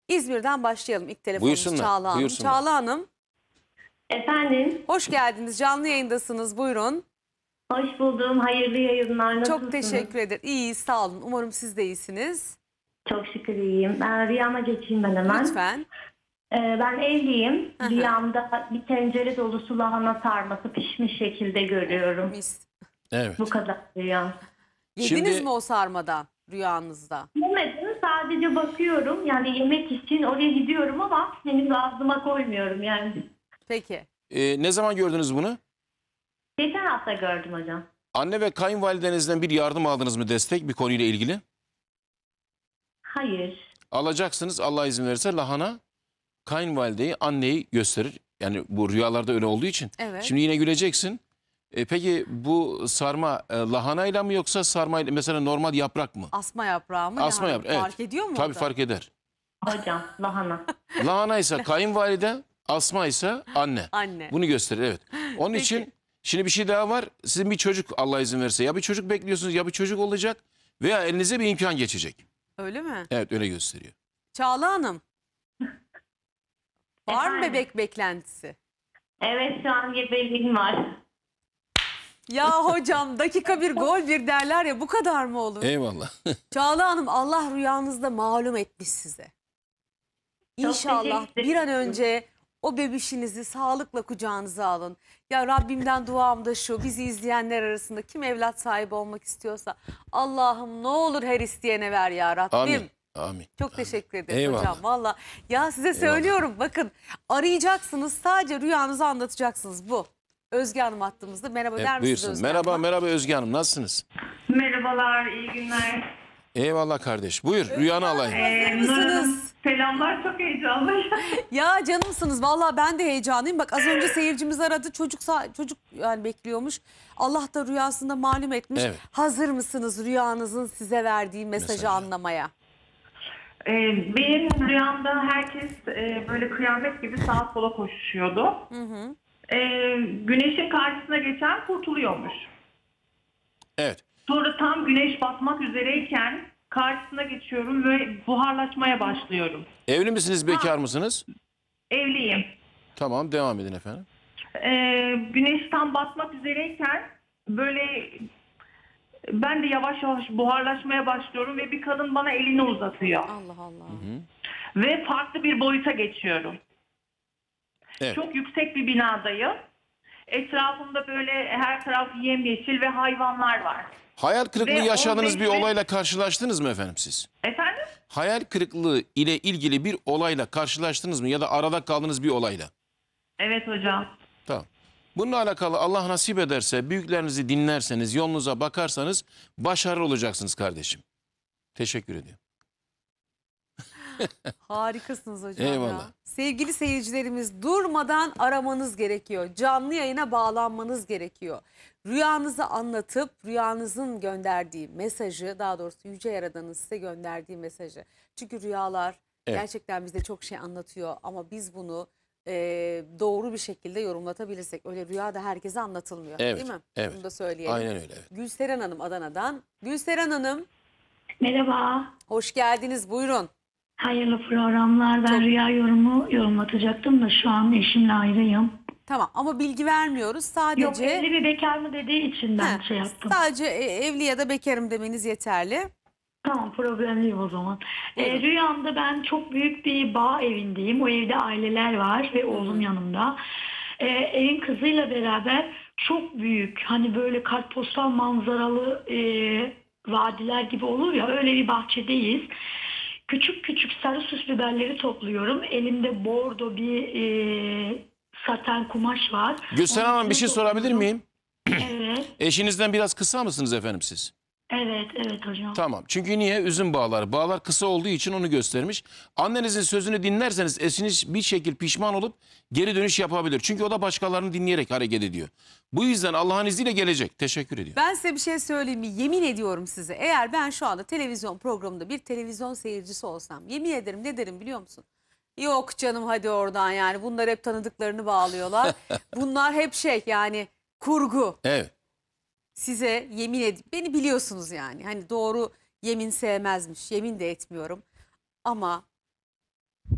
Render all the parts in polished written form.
İzmir'den başlayalım. İlk telefonumuz Buyursunlar, Çağla Hanım. buyursunlar. Çağla Hanım, Efendim, hoş geldiniz. Canlı yayındasınız. Buyurun. hoş buldum. Hayırlı yayınlar. Nasılsınız? Çok teşekkür ederim. İyiyiz, sağ olun. Umarım siz de iyisiniz. Çok şükür iyiyim. Ben rüyama geçeyim ben hemen. Lütfen. Ben evliyim. Hı hı. Rüyamda bir tencere dolusu lahana sarması pişmiş şekilde görüyorum. Mis. Evet. Bu kadar rüyam. Yediniz Şimdi- mi o sarmadan rüyanızda? Yemedim. Sadece bakıyorum. Yani yemek için oraya gidiyorum ama henüz ağzıma koymuyorum yani. Peki. Ne zaman gördünüz bunu? Geçen hafta gördüm hocam. Anne ve kayınvalidenizden bir yardım aldınız mı, destek bir konuyla ilgili? Hayır. Alacaksınız, Allah izin verirse, lahana kayınvalideyi, anneyi gösterir. Yani bu rüyalarda öyle olduğu için. Evet. Şimdi yine güleceksin. Peki bu sarma lahanayla mı yoksa sarmayla, mesela normal yaprak mı? Asma yaprağı mı? Asma lahana? yaprağı, evet. Fark ediyor mu Tabii orada? fark eder. Hocam lahana. Lahana ise kayınvalide, asma ise anne. Anne. Bunu gösterir, evet. Onun Peki. için şimdi bir şey daha var. Sizin bir çocuk, Allah izin verirse, ya bir çocuk bekliyorsunuz ya bir çocuk olacak veya elinize bir imkan geçecek. Öyle mi? Evet, öyle gösteriyor. Çağla Hanım. Var mı Efendim? bebek beklentisi? Evet, şu an gebeliğim var. Ya hocam dakika bir gol bir derler ya, bu kadar mı olur? Eyvallah. Çağla Hanım, Allah rüyanızda malum etmiş size. İnşallah teşekkür bir an ederim. önce o bebişinizi sağlıkla kucağınıza alın. Ya Rabbimden duam da şu: bizi izleyenler arasında kim evlat sahibi olmak istiyorsa Allah'ım ne olur her isteyene ver ya Rabbim. Amin. Amin. Çok teşekkür ederim Eyvallah. hocam valla. Ya size söylüyorum, bakın, arayacaksınız, sadece rüyanızı anlatacaksınız, bu. Özge Hanım attığımızda. Merhaba Evet, der misiniz buyursun. Özge Merhaba, Hanım'a? merhaba Özge Hanım. Nasılsınız? Merhabalar, iyi günler. Eyvallah kardeş. Buyur, rüyanı alayım. Hazır mısınız? Selamlar, çok heyecanlıyım. Ya canımsınız vallahi, ben de heyecanlıyım. Bak, az önce seyircimiz aradı, çocuk yani bekliyormuş. Allah da rüyasında malum etmiş. Evet. Hazır mısınız rüyanızın size verdiği mesajı Mesajı. anlamaya? Benim rüyamda herkes böyle kıyamet gibi sağa sola koşuşuyordu. Güneşin karşısına geçen kurtuluyormuş. Evet. Sonra tam güneş batmak üzereyken karşısına geçiyorum ve buharlaşmaya başlıyorum. Evli misiniz, bekar mısınız? Evliyim. Tamam, devam edin efendim. Güneş tam batmak üzereyken böyle ben de yavaş yavaş buharlaşmaya başlıyorum ve bir kadın bana elini uzatıyor. Allah Allah. Ve farklı bir boyuta geçiyorum. Evet. Çok yüksek bir binadayım. Etrafımda böyle her taraf yemyeşil ve hayvanlar var. Hayal kırıklığı Ve yaşadığınız bir 15 olayla karşılaştınız mı efendim siz? Efendim? Hayal kırıklığı ile ilgili bir olayla karşılaştınız mı ya da arada kaldığınız bir olayla? Evet hocam. Tamam. Bununla alakalı Allah nasip ederse, büyüklerinizi dinlerseniz, yolunuza bakarsanız başarılı olacaksınız kardeşim. Teşekkür ediyorum. Harikasınız hocam Eyvallah. ya. Sevgili seyircilerimiz, durmadan aramanız gerekiyor. Canlı yayına bağlanmanız gerekiyor. Rüyanızı anlatıp rüyanızın gönderdiği mesajı, daha doğrusu Yüce Yaradan'ın size gönderdiği mesajı. Çünkü rüyalar Evet. gerçekten bize çok şey anlatıyor ama biz bunu doğru bir şekilde yorumlatabilirsek. Öyle rüya da herkese anlatılmıyor, Evet, değil mi? evet. Bunu da söyleyelim. Aynen öyle. Evet. Gülseren Hanım Adana'dan. Gülseren Hanım, Merhaba. hoş geldiniz, buyurun. Hayırlı programlar. Ben rüya yorumu yorumlatacaktım da şu an eşimle ayrıyım. Tamam, ama bilgi vermiyoruz. Yok, Sadece evli bir bekar mı dediği için ben He, şey yaptım. sadece evli ya da bekarım demeniz yeterli. Tamam, problemliyim o zaman. Buyurun. Rüyamda ben çok büyük bir bağ evindeyim. O evde aileler var ve oğlum yanımda. Evin kızıyla beraber çok büyük, hani böyle kartpostal manzaralı vadiler gibi olur ya, öyle bir bahçedeyiz. Küçük küçük sarı süs biberleri topluyorum. Elimde bordo bir saten kumaş var. Gülseren Hanım, bir şey sorabilir miyim? Evet, Eşinizden biraz kısa mısınız efendim siz? evet hocam. Tamam. Çünkü niye? Üzüm bağlar. Bağlar kısa olduğu için onu göstermiş. Annenizin sözünü dinlerseniz eşiniz bir şekil pişman olup geri dönüş yapabilir. Çünkü o da başkalarını dinleyerek hareket ediyor. Bu yüzden Allah'ın izniyle gelecek. Teşekkür ediyorum. Ben size bir şey söyleyeyim mi? Yemin ediyorum size. Eğer ben şu anda televizyon programında bir televizyon seyircisi olsam, yemin ederim, ne derim biliyor musun? Yok canım, hadi oradan yani. Bunlar hep tanıdıklarını bağlıyorlar. Bunlar hep şey yani, kurgu. Evet. Size yemin edip, beni biliyorsunuz yani. Hani doğru yemin sevmezmiş. Yemin de etmiyorum. Ama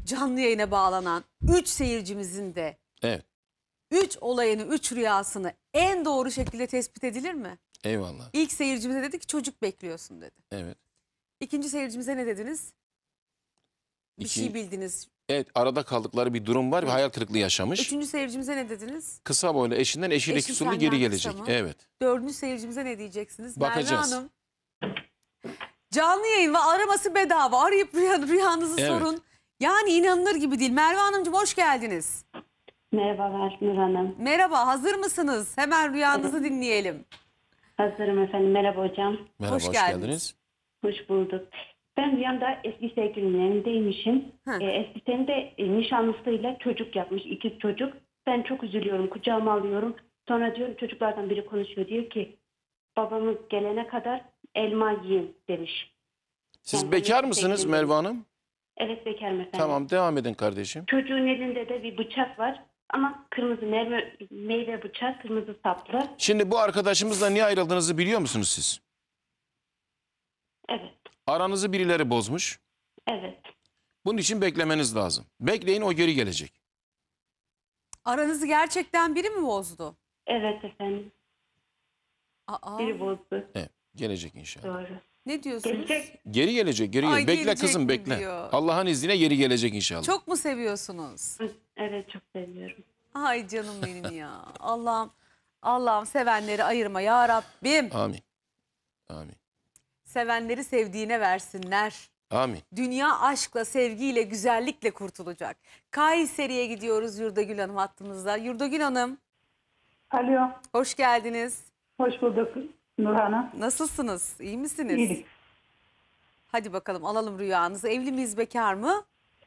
canlı yayına bağlanan 3 seyircimizin de Evet. 3 olayını, 3 rüyasını en doğru şekilde tespit edilir mi? Eyvallah. İlk seyircimize dedi ki çocuk bekliyorsun dedi. Evet. İkinci seyircimize ne dediniz? Bir İki- şey bildiniz. Evet, arada kaldıkları bir durum var ve hayal kırıklığı yaşamış. Üçüncü seyircimize ne dediniz? Kısa boylu eşinden eşiyle Eşi küsürlü senden geri kısa gelecek. mı? Evet. Dördüncü seyircimize ne diyeceksiniz? Bakacağız. Merve Hanım. Canlı yayın ve araması bedava. Arayıp rüyanızı Evet. sorun. Yani inanılır gibi değil. Merve Hanımcığım hoş geldiniz. Merhabalar Nur Hanım. Merhaba, hazır mısınız? Hemen rüyanızı dinleyelim. Hazırım efendim. Merhaba hocam. Merhaba, Hoş hoş geldiniz. geldiniz. Hoş bulduk. Ben rüyamda eski sevgilimin evindeymişim. Hı. Eskisinde nişanlısıyla çocuk yapmış. 2 çocuk. Ben çok üzülüyorum. Kucağıma alıyorum. Sonra diyorum çocuklardan biri konuşuyor. Diyor ki babamız gelene kadar elma yiyin demiş. Siz Yani bekar eski mısınız sevgilim. Merve Hanım? Evet bekarım efendim. Tamam, devam edin kardeşim. Çocuğun elinde de bir bıçak var. Ama kırmızı meyve bıçak, kırmızı saplı. Şimdi bu arkadaşımızla niye ayrıldığınızı biliyor musunuz siz? Evet. Aranızı birileri bozmuş. Evet. Bunun için beklemeniz lazım. Bekleyin, o geri gelecek. Aranızı gerçekten biri mi bozdu? Evet efendim. Aa, Biri bozdu. Evet, gelecek inşallah. Doğru. ne diyorsunuz? Gelecek. Geri gelecek, geri Ay, gelecek. Bekle gelecek kızım, mi bekle. diyor. Allah'ın izniyle geri gelecek inşallah. Çok mu seviyorsunuz? Evet çok seviyorum. Ay canım benim ya. Allah'ım sevenleri ayırma ya Rabbim. Amin. Amin. Sevenleri sevdiğine versinler. Amin. Dünya aşkla, sevgiyle, güzellikle kurtulacak. Kayseri'ye gidiyoruz Yurdagül Hanım hattımızda. Yurdagül Hanım Alo, hoş geldiniz. hoş bulduk Nurhan'a. Nasılsınız? İyi misiniz? İyilik. Hadi bakalım alalım rüyanızı. Evli miyiz, bekar mı?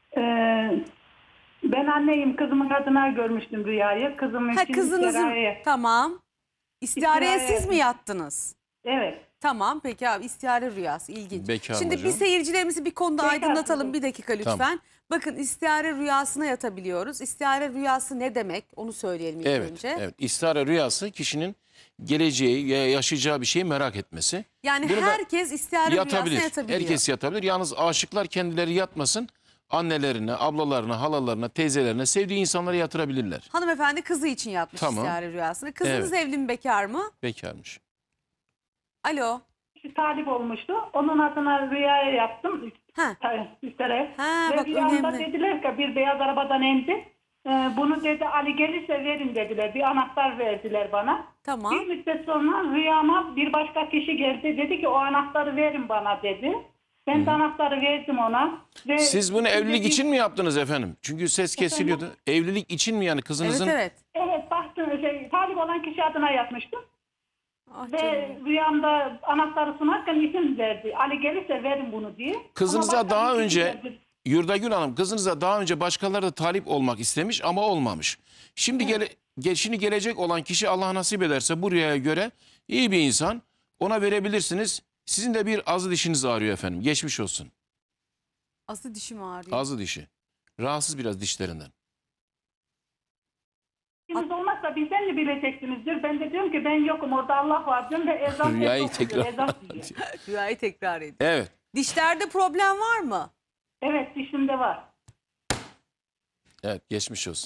Ben anneyim, kızımın adına görmüştüm rüyayı. Kızım Ha, için kızınızın. istirahaya. Tamam. İstihareye İstihareye. siz mi yattınız? Evet, Tamam peki abi, istihare rüyası ilginç. Bekar Şimdi hocam. bir seyircilerimizi bir konuda Bekar aydınlatalım kızım. bir dakika lütfen. Tamam. Bakın istihare rüyasına yatabiliyoruz. İstihare rüyası ne demek onu söyleyelim ilk Evet, önce. evet. İstihare rüyası kişinin geleceği ya yaşayacağı bir şeyi merak etmesi. Yani Bunu da herkes istihare yatabilir. rüyasına yatabiliyor. Herkes yatabilir. Yalnız aşıklar kendileri yatmasın. Annelerine, ablalarına, halalarına, teyzelerine, sevdiği insanlara yatırabilirler. Hanımefendi kızı için yatmış Tamam. istihare rüyasını. Kızınız evli mi, bekar mı? Bekarmış. Alo. kişi talip olmuştu. Onun adına rüyaya yaptım. Ha. İstere. Ha, Ve bak rüyamda önemli. dediler ki bir beyaz arabadan indi. Bunu dedi Ali gelirse verin dediler. Bir anahtar verdiler bana. Tamam. Bir müddet sonra rüyama bir başka kişi geldi. Dedi ki o anahtarı verin bana dedi. Ben de anahtarı verdim ona. Ve Siz bunu evlilik dedi- için mi yaptınız efendim? Çünkü ses kesiliyordu. Evlilik için mi yani kızınızın? Evet. Evet baktım talip olan kişi adına yapmıştım. Ah Ve canım. rüyamda anahtarı sunarken isim verdi. Ali gelirse verin bunu diye. Kızınıza Ama başka daha bir kişi önce geldi. Yurdagül Hanım, kızınıza daha önce başkaları da talip olmak istemiş ama olmamış. Şimdi şimdi gelecek olan kişi Allah nasip ederse bu rüyaya göre iyi bir insan, ona verebilirsiniz. Sizin de bir azı dişiniz ağrıyor efendim. Geçmiş olsun. Aslı dişim ağrıyor. Azı dişi. Rahatsız biraz dişlerinden. İşiniz olmazsa bizden mi bileceksinizdir? Ben de diyorum ki ben yokum orada Allah var diyorum ve ezan Rüyayı sesi tekrar. okuyor, ezan diyor. Rüyayı tekrar edin. Evet. Dişlerde problem var mı? Evet dişimde var. Evet, geçmiş olsun.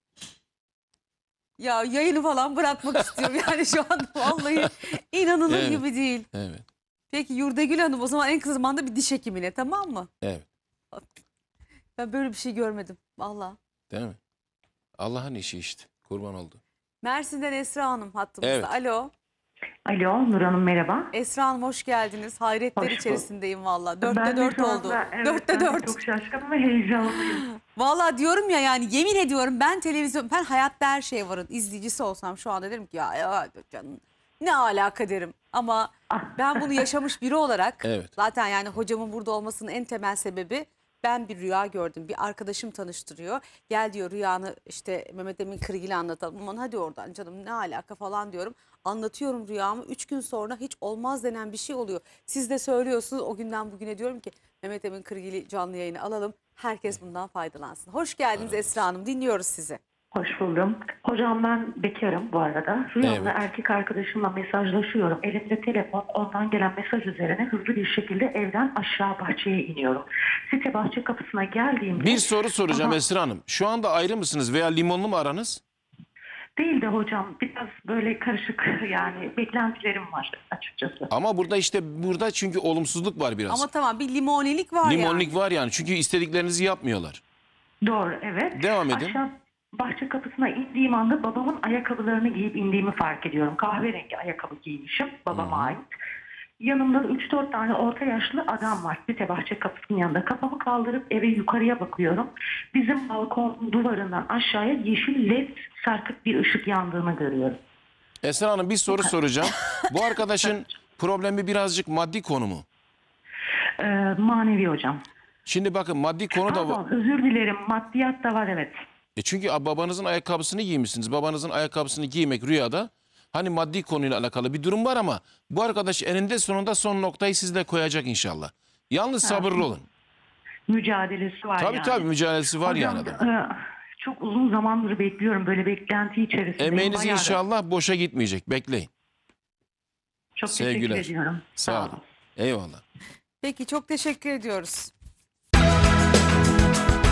Ya yayını falan bırakmak istiyorum yani şu anda vallahi inanılır Evet. gibi değil. Evet. Peki Yurdagül Hanım o zaman en kısa zamanda bir diş hekimine, tamam mı? Evet. Ben böyle bir şey görmedim valla. Değil mi? Allah'ın işi işte. Kurban oldu. Mersin'den Esra Hanım hattımızda. Evet. Alo. Alo Nur Hanım merhaba. Esra Hanım hoş geldiniz. Hayretler Hoş bulduk. içerisindeyim valla. Ben Dörtte de dört şu oldu. anda- evet, Dörtte ben de dört. çok şaşkınım ve heyecanlıyım. Valla diyorum ya yani yemin ediyorum ben hayatta her şeye varım. İzleyicisi olsam şu anda derim ki ya canım ne alaka derim. Ama ben bunu yaşamış biri olarak Evet. zaten yani hocamın burada olmasının en temel sebebi ben bir rüya gördüm. Bir arkadaşım tanıştırıyor. Gel diyor rüyanı işte Mehmet Emin Kırgil'e anlatalım. Aman hadi oradan canım ne alaka falan diyorum. Anlatıyorum rüyamı. 3 gün sonra hiç olmaz denen bir şey oluyor. Siz de söylüyorsunuz o günden bugüne diyorum ki Mehmet Emin Kırgil'i canlı yayına alalım. Herkes bundan faydalansın. Hoş geldiniz Esra Hanım. Dinliyoruz sizi. Hoş buldum. Hocam ben bekarım bu arada. Rüyamda Evet. erkek arkadaşımla mesajlaşıyorum. Elimde telefon, ondan gelen mesaj üzerine hızlı bir şekilde evden aşağı bahçeye iniyorum. Site bahçe kapısına geldiğimde... Bir soru soracağım Ama Esra Hanım. Şu anda ayrı mısınız veya limonlu mu aranız? değil de hocam biraz böyle karışık yani beklentilerim var açıkçası. Ama burada çünkü olumsuzluk var biraz. Ama tamam, bir limonilik var Limonlik yani. var yani. Çünkü istediklerinizi yapmıyorlar. Doğru, evet. Devam edin. Aşağı bahçe kapısına indiğim anda babamın ayakkabılarını giyip indiğimi fark ediyorum. Kahverengi ayakkabı giymişim, babama ait. Yanımda da 3-4 tane orta yaşlı adam var site bahçe kapısının yanında. Kafamı kaldırıp eve yukarıya bakıyorum. Bizim balkon duvarından aşağıya yeşil led sarkık bir ışık yandığını görüyorum. Esra Hanım bir soru soracağım. Bu arkadaşın problemi birazcık maddi konu mu? Manevi hocam. Şimdi bakın maddi konu da var. Pardon, özür dilerim, maddiyat da var, evet. Çünkü babanızın ayakkabısını giymişsiniz. Babanızın ayakkabısını giymek rüyada hani maddi konuyla alakalı bir durum var ama bu arkadaş eninde sonunda son noktayı sizle koyacak inşallah. Yalnız sabırlı olun. Mücadelesi var Tabii yani. tabii mücadelesi var Hocam, yani adamın. çok uzun zamandır bekliyorum, böyle beklenti içerisindeyim. Emeğiniz Bayağı da- inşallah boşa gitmeyecek. Bekleyin. Çok Sevgiler. teşekkür ediyorum. Sağ olun. Eyvallah. Peki, çok teşekkür ediyoruz.